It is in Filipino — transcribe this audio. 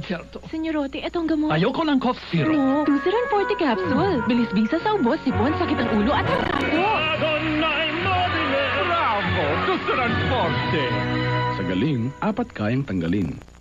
konsyerto. Senyorote, etong gamot. Ayoko ng cough syrup. No, Tuceran Forte Capsule. Bilis bisa sa ubos, sipon, sakit ang ulo at tartaso. Bravo! Tuceran Forte! Sa galing, 4 kayang tanggalin.